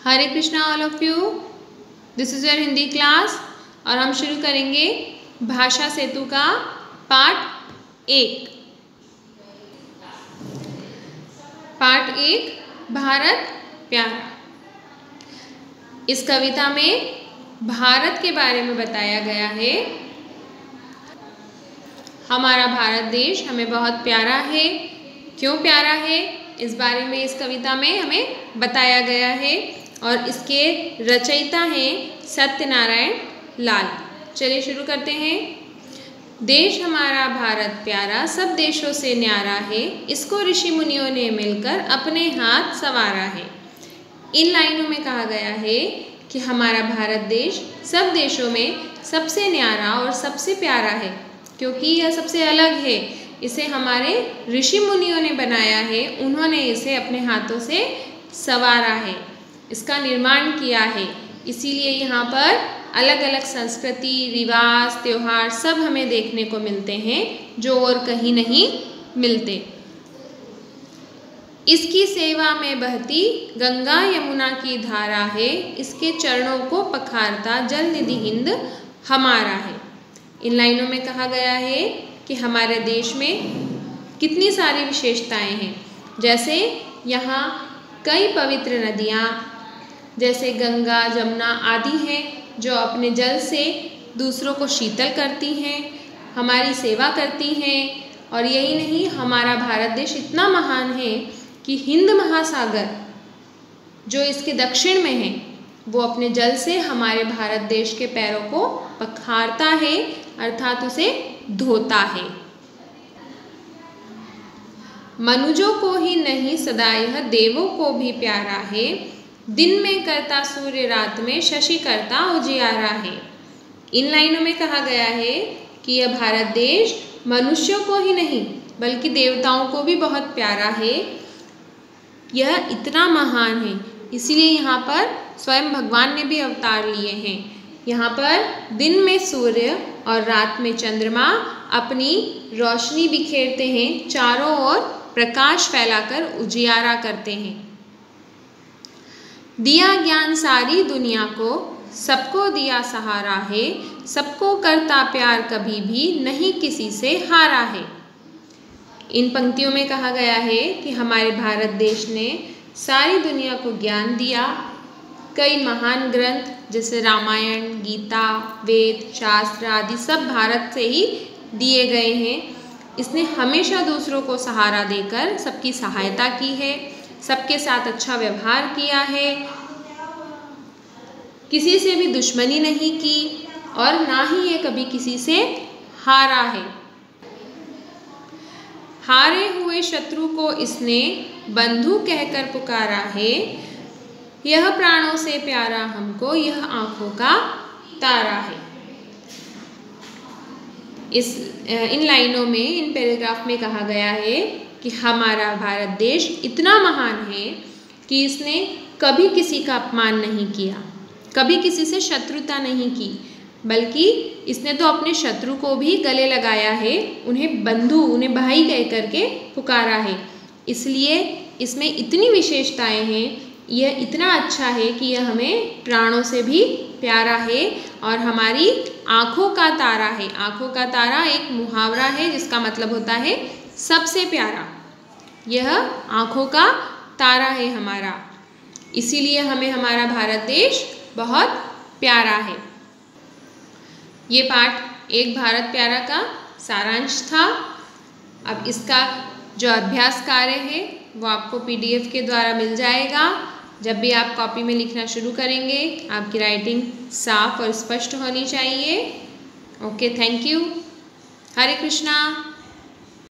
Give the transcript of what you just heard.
Hare Krishna all of you. This is your Hindi class और हम शुरू करेंगे भाषा सेतु का पार्ट 1। पार्ट 1 भारत प्यारा। इस कविता में भारत के बारे में बताया गया है। हमारा भारत देश हमें बहुत प्यारा है। क्यों प्यारा है इस बारे में इस कविता में हमें बताया गया है और इसके रचयिता हैं सत्यनारायण लाल। चलिए शुरू करते हैं। देश हमारा भारत प्यारा, सब देशों से न्यारा है, इसको ऋषि मुनियों ने मिलकर अपने हाथ संवारा है। इन लाइनों में कहा गया है कि हमारा भारत देश सब देशों में सबसे न्यारा और सबसे प्यारा है, क्योंकि यह सबसे अलग है। इसे हमारे ऋषि मुनियों ने बनाया है, उन्होंने इसे अपने हाथों से संवारा है, इसका निर्माण किया है। इसीलिए यहाँ पर अलग अलग संस्कृति, रिवाज, त्योहार सब हमें देखने को मिलते हैं, जो और कहीं नहीं मिलते। इसकी सेवा में बहती गंगा यमुना की धारा है, इसके चरणों को पखारता जल निधि हिंद हमारा है। इन लाइनों में कहा गया है कि हमारे देश में कितनी सारी विशेषताएं हैं। जैसे यहाँ कई पवित्र नदियाँ जैसे गंगा, जमुना आदि हैं, जो अपने जल से दूसरों को शीतल करती हैं, हमारी सेवा करती हैं। और यही नहीं, हमारा भारत देश इतना महान है कि हिंद महासागर जो इसके दक्षिण में है, वो अपने जल से हमारे भारत देश के पैरों को पखारता है, अर्थात उसे धोता है। मनुजों को ही नहीं सदा यह देवों को भी प्यारा है, दिन में करता सूर्य, रात में शशि करता उजियारा है। इन लाइनों में कहा गया है कि यह भारत देश मनुष्यों को ही नहीं बल्कि देवताओं को भी बहुत प्यारा है। यह इतना महान है, इसीलिए यहाँ पर स्वयं भगवान ने भी अवतार लिए हैं। यहाँ पर दिन में सूर्य और रात में चंद्रमा अपनी रोशनी बिखेरते हैं, चारों ओर प्रकाश फैलाकर उजियारा करते हैं। दिया ज्ञान सारी दुनिया को, सबको दिया सहारा है, सबको करता प्यार, कभी भी नहीं किसी से हारा है। इन पंक्तियों में कहा गया है कि हमारे भारत देश ने सारी दुनिया को ज्ञान दिया। कई महान ग्रंथ जैसे रामायण, गीता, वेद, शास्त्र आदि सब भारत से ही दिए गए हैं। इसने हमेशा दूसरों को सहारा देकर सबकी सहायता की है, सबके साथ अच्छा व्यवहार किया है, किसी से भी दुश्मनी नहीं की और ना ही ये कभी किसी से हारा है। हारे हुए शत्रु को इसने बंधु कहकर पुकारा है, यह प्राणों से प्यारा हमको, यह आँखों का तारा है। इन लाइनों में, इन पैराग्राफ में कहा गया है कि हमारा भारत देश इतना महान है कि इसने कभी किसी का अपमान नहीं किया, कभी किसी से शत्रुता नहीं की, बल्कि इसने तो अपने शत्रु को भी गले लगाया है, उन्हें बंधु, उन्हें भाई कह करके पुकारा है। इसलिए इसमें इतनी विशेषताएं हैं, यह इतना अच्छा है कि यह हमें प्राणों से भी प्यारा है और हमारी आँखों का तारा है। आँखों का तारा एक मुहावरा है जिसका मतलब होता है सबसे प्यारा। यह आँखों का तारा है हमारा, इसीलिए हमें हमारा भारत देश बहुत प्यारा है। ये पाठ 1 भारत प्यारा का सारांश था। अब इसका जो अभ्यास कार्य है वो आपको PDF के द्वारा मिल जाएगा। जब भी आप कॉपी में लिखना शुरू करेंगे, आपकी राइटिंग साफ और स्पष्ट होनी चाहिए। Okay, thank you. Hare Krishna.